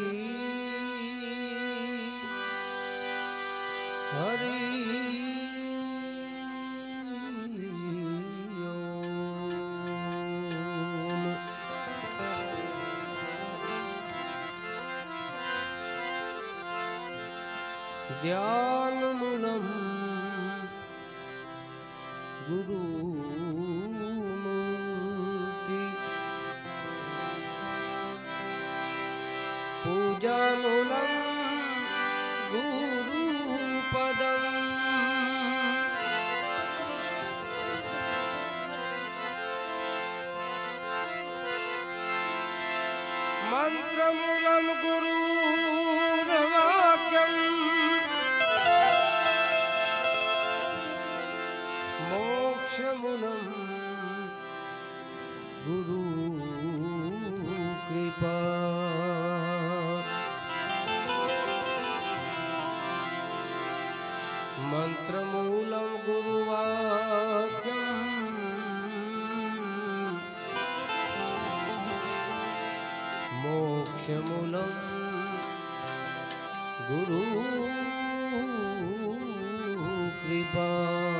ध्यान मूलम गुरु मूर्ति पूजा मूलम गुरु पदम मंत्र मूलम गुरु वाक्यम मोक्षमूलम गुरु कृपा मंत्रमूलम गुरुवाक्यम मोक्षमूलम गुरु कृपा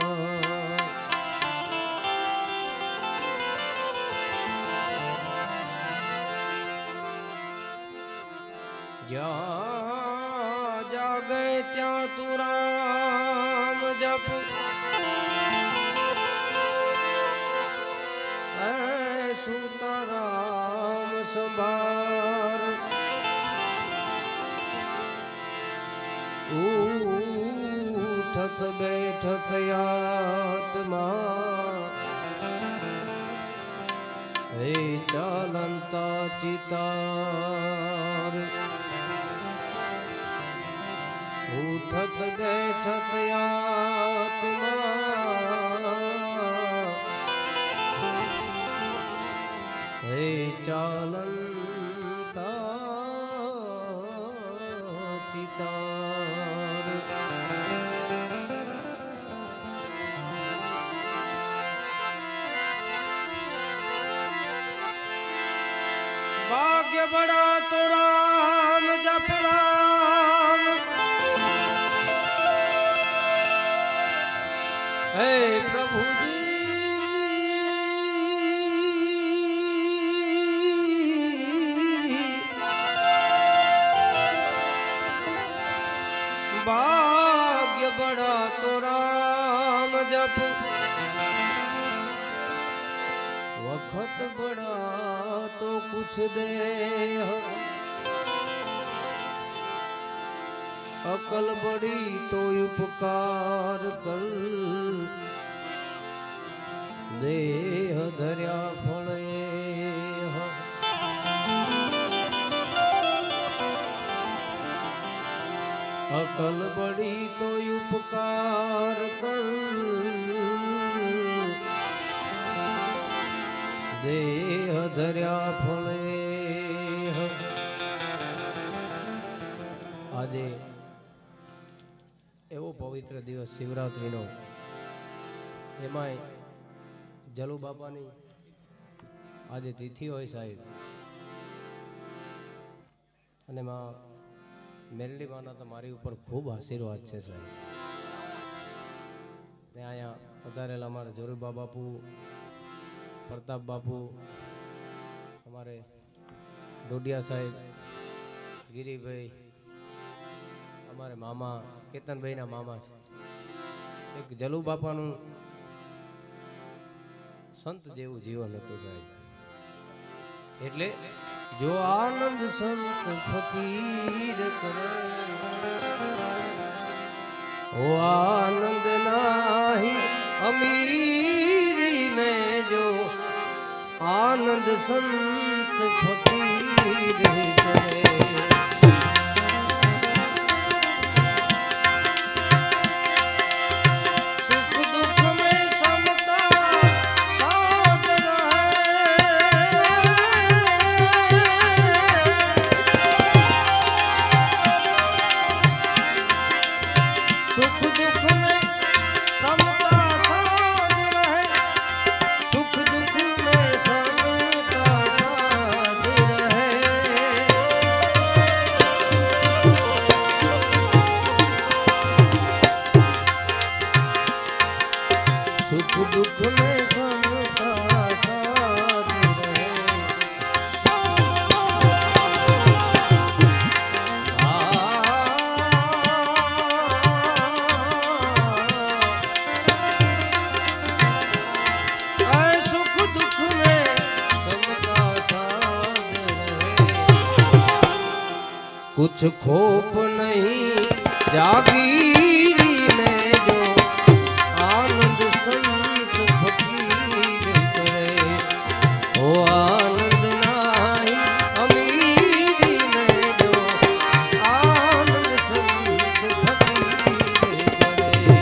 જ્યાં જાગે ત્યાં તું રામ જપ સુતા રામ સંભાર ઉઠત બેઠત આત્મા હે ચાલંતા ચિતાર उठत बैठत आत्मा हे चालंता चितार भाग्य बड़ा तो राम जप राम हे प्रभु जी भाग्य बड़ा तो राम जप वक्त बड़ा तो कुछ दे अकल बड़ी तो उपकार कर देह धर्या फळे अकल बड़ी तो उपकार कर देह धर्या फळे આજે એવો પવિત્ર દિવસ શિવરાત્રીનો એમાંય જલુ બાપાની આજે તિથિ હોય સાહેબ અને માં મેરડી માના તો મારી ઉપર ખૂબ આશીર્વાદ છે સાહેબ ને અહીંયા પધારેલા અમારા જોરુબા બાપુ પ્રતાપ બાપુ અમારે ડોડિયા સાહેબ ગિરીભાઈ અમારે મામા કેતનભાઈના મામા છે એક જલુ બાપાનું સંત જેવું જીવન હતું સાહેબ એટલે જો આનંદ સંત ફકીર કરે ઓ આનંદ નાહી અમીરી में जो आनंद संत फकीर करे कुछ खोप नहीं जागीरी में जो आनंद संत फकीर करे वो आनंद नाही अमीरी में जो आनंद संत फकीर करे।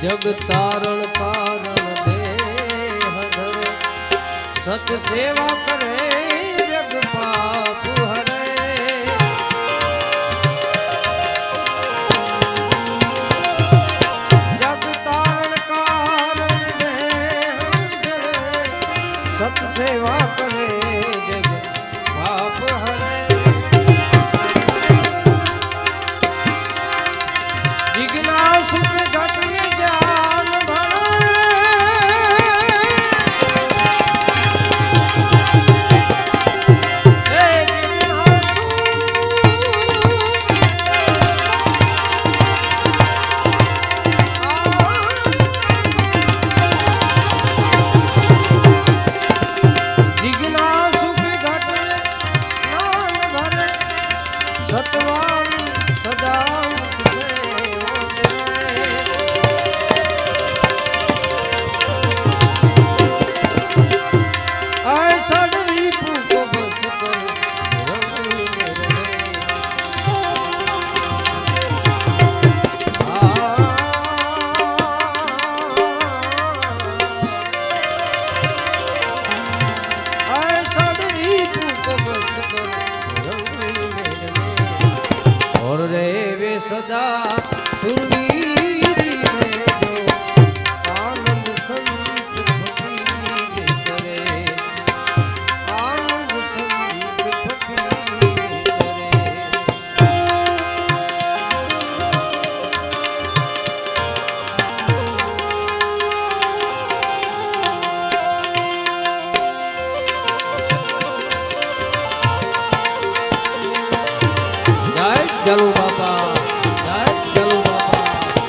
जग तारण कारण देह धरे सत सेवा करे जग पाप हरे जग तारण कारण देह धरे सत सेवा करे जग पाप हरे जिज्ञासु के घट में ज्ञान भरे हे जिज्ञासु जिज्ञासु के घट में ज्ञान भरे सतवान सदा और रे सदा सुरवीरी में जो आनंद संत फकीर करे आनंद संत फकीर करे जय जलू बाबा जय जलू बाबा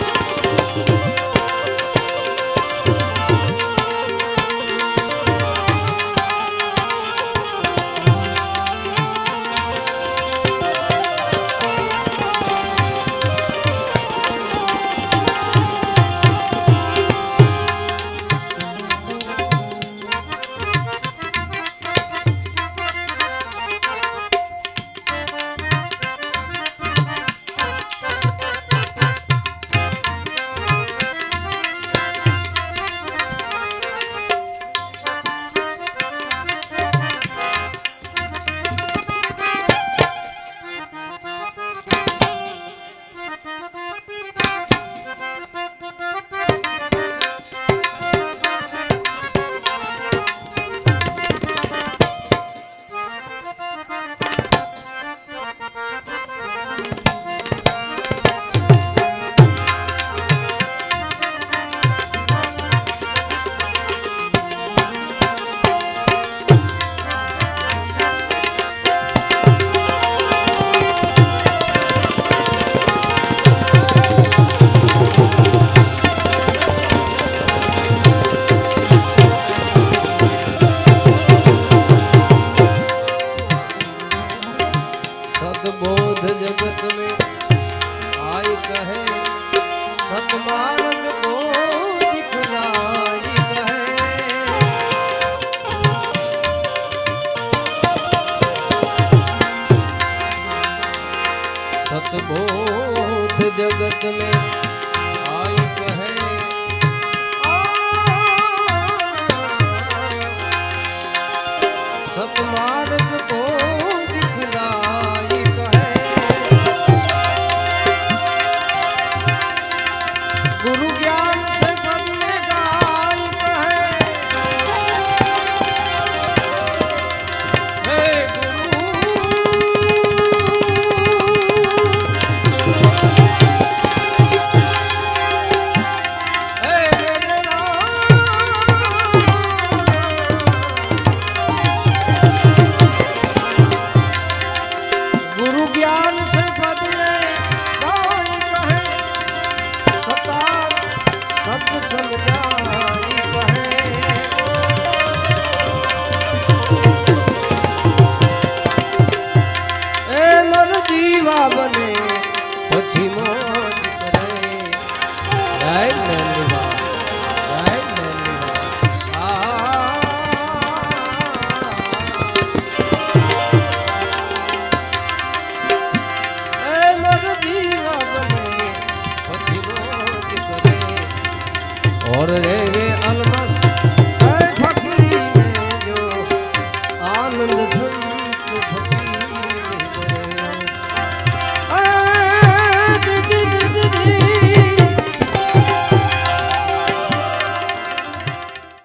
सदबोध जगत में आई कहे सतमार्ग को दिखलाई कहे सतबोध जगत में आई कहे सतमार्ग को दिखलाई कहे गुरु ज्ञान से पद में गाय कहे हे गुरु और रे वे अलमस्त फकीर में जो आनंद